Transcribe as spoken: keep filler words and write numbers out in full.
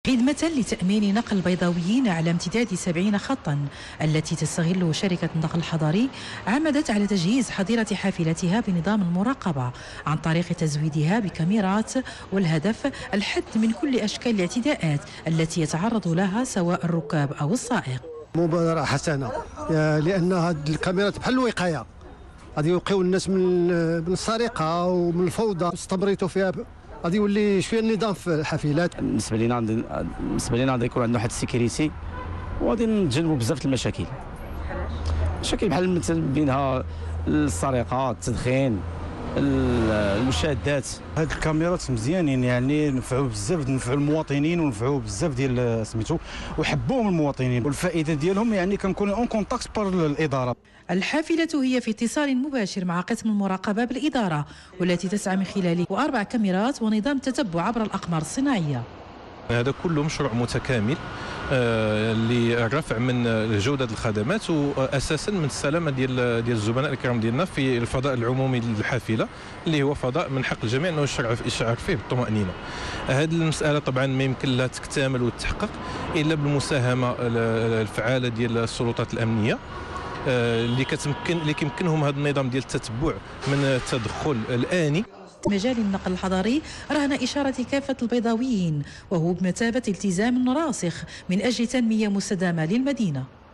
خدمة لتأمين نقل البيضاويين على امتداد سبعين خطا التي تستغل شركة النقل الحضري عمدت على تجهيز حظيرة حافلتها بنظام المراقبة عن طريق تزويدها بكاميرات، والهدف الحد من كل أشكال الاعتداءات التي يتعرض لها سواء الركاب أو السائق. مبادرة حسنة لأن هذه الكاميرات بحال الوقاية غادي يوقيو الناس من السرقة ومن الفوضى، استمريتوا فيها غادي يولي شويه النظام في الحافلات. بالنسبه لنا بالنسبه لنا غادي يكون عندنا واحد السيكوريتي وغادي نتجنبوا بزاف المشاكل مشاكل بحال مثلا بينها السرقه، التدخين، المشاهدات. هاد الكاميرات مزيانين، يعني نفعوا بزاف، نفعوا المواطنين ونفعوا بزاف ديال سميتو وحبوهم المواطنين، والفائده ديالهم يعني كنكونوا اون كونتاكت بار الاداره. الحافلة هي في اتصال مباشر مع قسم المراقبة بالإدارة، والتي تسعى من خلاله أربع كاميرات ونظام تتبع عبر الأقمار الصناعية. هذا كله مشروع متكامل آه للرفع من جودة الخدمات وأساسا من السلامة ديال ديال الزبناء الكرام ديالنا في الفضاء العمومي للحافلة، اللي هو فضاء من حق الجميع انه يشعر فيه بالطمأنينة. هذه المسألة طبعا ما يمكن لها تكتمل وتتحقق إلا بالمساهمة الفعالة ديال السلطات الأمنية اللي كتمكن اللي كيمكنهم هذا النظام ديال التتبع من التدخل الآني. مجال النقل الحضري رهن إشارة كافة البيضاويين، وهو بمثابة التزام راسخ من أجل تنمية مستدامة للمدينة.